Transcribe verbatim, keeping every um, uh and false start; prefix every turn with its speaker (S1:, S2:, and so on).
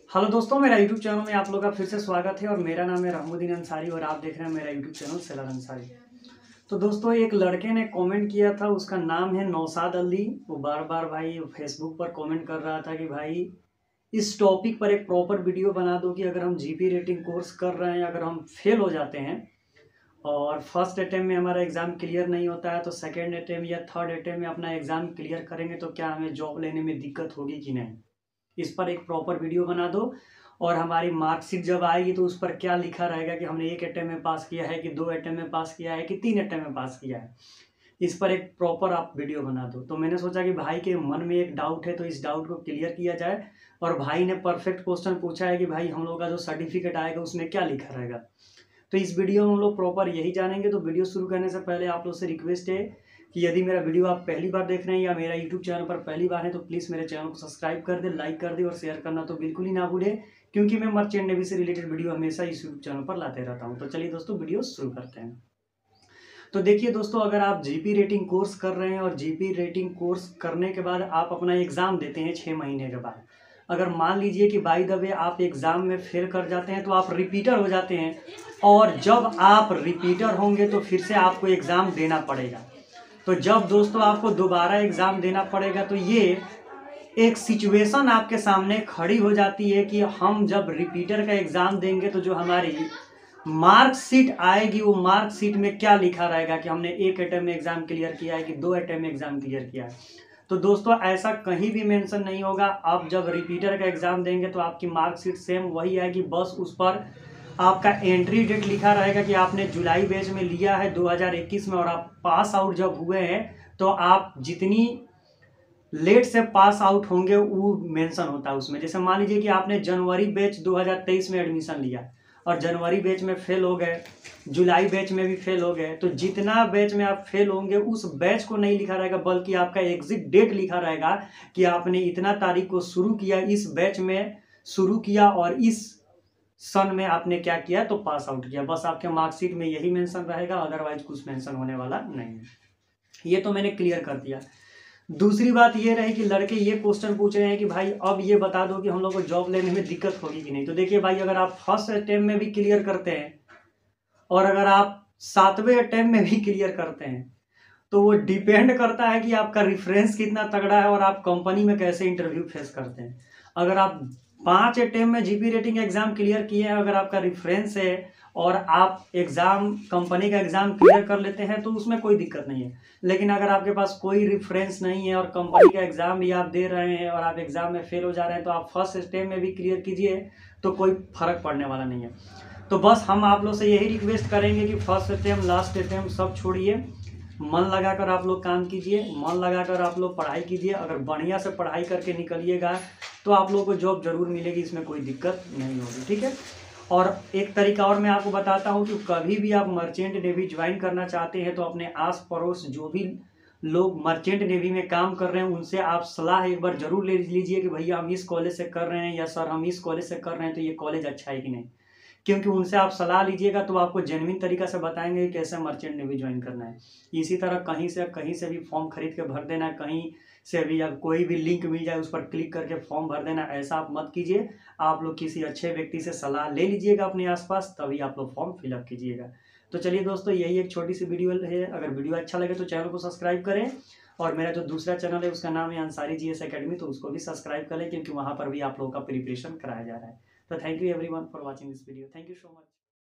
S1: Hello दोस्तों, मेरा YouTube channel में आप लोगों का फिर से स्वागत है और मेरा नाम है रहमुद्दीन अंसारी और आप देख रहे हैं मेरा यूट्यूब चैनल सेलर अंसारी। तो दोस्तों, एक लड़के ने कमेंट किया था, उसका नाम है नौशाद अली। वो बार बार भाई फेसबुक पर कमेंट कर रहा था कि भाई इस टॉपिक पर एक प्रॉपर वीडियो बना दो कि अगर हम जीपी रेटिंग कोर्स कर रहे हैं, अगर हम फेल हो जाते हैं और फर्स्ट अटेम्प्ट में हमारा एग्ज़ाम क्लियर नहीं होता है तो सेकेंड अटेम्प्ट या थर्ड अटेम्प्ट में अपना एग्ज़ाम क्लियर करेंगे तो क्या हमें जॉब लेने में दिक्कत होगी कि नहीं। इस पर एक प्रॉपर वीडियो बना दो और हमारी मार्कशीट जब आएगी तो उस पर क्या लिखा रहेगा कि हमने एक अटेम्प्ट में पास किया है कि दो अटेम्प्ट में पास किया है कि तीन अटेम्प्ट में पास किया है। इस पर एक प्रॉपर आप वीडियो बना दो। तो मैंने सोचा कि भाई के मन में एक डाउट है तो इस डाउट को क्लियर किया जाए। और भाई ने परफेक्ट क्वेश्चन पूछा है कि भाई हम लोग का जो सर्टिफिकेट आएगा उसमें क्या लिखा रहेगा। तो इस वीडियो में हम लोग प्रॉपर यही जानेंगे। तो वीडियो शुरू करने से पहले आप लोग से रिक्वेस्ट है कि यदि मेरा वीडियो आप पहली बार देख रहे हैं या मेरा यूट्यूब चैनल पर पहली बार है तो प्लीज़ मेरे चैनल को सब्सक्राइब कर दे, लाइक कर दे और शेयर करना तो बिल्कुल ही ना भूलें, क्योंकि मैं मर्चेंट नेवी से रिलेटेड वीडियो हमेशा इस यूट्यूब चैनल पर लाते रहता हूँ। तो चलिए दोस्तों, वीडियो शुरू करते हैं। तो देखिए दोस्तों, अगर आप जीपी रेटिंग कोर्स कर रहे हैं और जीपी रेटिंग कोर्स करने के बाद आप अपना एग्ज़ाम देते हैं छः महीने के बाद, अगर मान लीजिए कि बाय द वे आप एग्ज़ाम में फेल कर जाते हैं तो आप रिपीटर हो जाते हैं। और जब आप रिपीटर होंगे तो फिर से आपको एग्ज़ाम देना पड़ेगा। तो जब दोस्तों आपको दोबारा एग्ज़ाम देना पड़ेगा तो ये एक सिचुएशन आपके सामने खड़ी हो जाती है कि हम जब रिपीटर का एग्ज़ाम देंगे तो जो हमारी मार्कशीट आएगी वो मार्कशीट में क्या लिखा रहेगा कि हमने एक अटेम्प्ट में एग्ज़ाम क्लियर किया है कि दो अटेम्प्ट में एग्ज़ाम क्लियर किया है। तो दोस्तों ऐसा कहीं भी मेंशन नहीं होगा। आप जब रिपीटर का एग्ज़ाम देंगे तो आपकी मार्कशीट सेम वही आएगी, बस उस पर आपका एंट्री डेट लिखा रहेगा कि आपने जुलाई बैच में लिया है दो हज़ार इक्कीस में और आप पास आउट जब हुए हैं तो आप जितनी लेट से पास आउट होंगे वो मेंशन होता है उसमें। जैसे मान लीजिए कि आपने जनवरी बैच दो हज़ार तेईस में एडमिशन लिया और जनवरी बैच में फेल हो गए, जुलाई बैच में भी फेल हो गए, तो जितना बैच में आप फेल होंगे उस बैच को नहीं लिखा रहेगा बल्कि आपका एग्जिट डेट लिखा रहेगा कि आपने इतना तारीख को शुरू किया, इस बैच में शुरू किया और इस सन में आपने क्या किया तो पास आउट किया। बस आपके मार्कशीट में यही मेंशन रहेगा, अदरवाइज कुछ मेंशन होने वाला नहीं है। ये तो मैंने क्लियर कर दिया। दूसरी बात ये रही कि लड़के ये क्वेश्चन पूछ रहे हैं कि भाई अब ये बता दो कि हम लोग को जॉब लेने में दिक्कत होगी कि नहीं। तो देखिए भाई, अगर आप फर्स्ट अटेम्प्ट में भी क्लियर करते हैं और अगर आप सातवें अटेम्प्ट में भी क्लियर करते हैं तो वो डिपेंड करता है कि आपका रेफरेंस कितना तगड़ा है और आप कंपनी में कैसे इंटरव्यू फेस करते हैं। अगर आप पांच अटेम्प्ट में जीपी रेटिंग एग्जाम क्लियर किए हैं, अगर आपका रेफरेंस है और आप एग्ज़ाम कंपनी का एग्ज़ाम क्लियर कर लेते हैं तो उसमें कोई दिक्कत नहीं है। लेकिन अगर आपके पास कोई रेफरेंस नहीं है और कंपनी का एग्ज़ाम भी आप दे रहे हैं और आप एग्ज़ाम में फेल हो जा रहे हैं तो आप फर्स्ट अटेम्प्ट में भी क्लियर कीजिए, तो कोई फर्क पड़ने वाला नहीं है। तो बस हम आप लोग से यही रिक्वेस्ट करेंगे कि फर्स्ट अटेम्प्ट लास्ट अटेम्प्ट सब छोड़िए, मन लगाकर आप लोग काम कीजिए, मन लगाकर आप लोग पढ़ाई कीजिए। अगर बढ़िया से पढ़ाई करके निकलिएगा तो आप लोगों को जॉब जरूर मिलेगी, इसमें कोई दिक्कत नहीं होगी, ठीक है। और एक तरीका और मैं आपको बताता हूँ कि कभी भी आप मर्चेंट नेवी ज्वाइन करना चाहते हैं तो अपने आस पड़ोस जो भी लोग मर्चेंट नेवी में काम कर रहे हैं उनसे आप सलाह एक बार जरूर ले लीजिए कि भैया हम इस कॉलेज से कर रहे हैं या सर हम इस कॉलेज से कर रहे हैं तो ये कॉलेज अच्छा है कि नहीं। क्योंकि उनसे आप सलाह लीजिएगा तो आपको जेन्युइन तरीका से बताएंगे कि कैसे मर्चेंट नेवी ज्वाइन करना है। इसी तरह कहीं से कहीं से भी फॉर्म खरीद के भर देना, कहीं से भी या कोई भी लिंक मिल जाए उस पर क्लिक करके फॉर्म भर देना, ऐसा आप मत कीजिए। आप लोग किसी अच्छे व्यक्ति से सलाह ले लीजिएगा अपने आसपास, तभी आप लोग फॉर्म फिलअप कीजिएगा। तो चलिए दोस्तों, यही एक छोटी सी वीडियो है। अगर वीडियो अच्छा लगे तो चैनल को सब्सक्राइब करें और मेरा जो दूसरा चैनल है उसका नाम है अंसारी जी एस अकेडमी, तो उसको भी सब्सक्राइब करें क्योंकि वहाँ पर भी आप लोगों का प्रिपरेशन कराया जा रहा है। तो thank you everyone for watching this video. Thank you so much.